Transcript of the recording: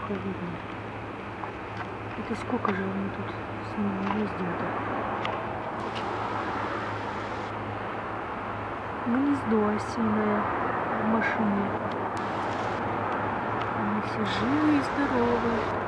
плохо видно. Это сколько же они тут с ними ездят-то? Гнездо осиное в машине. Они все живы и здоровы.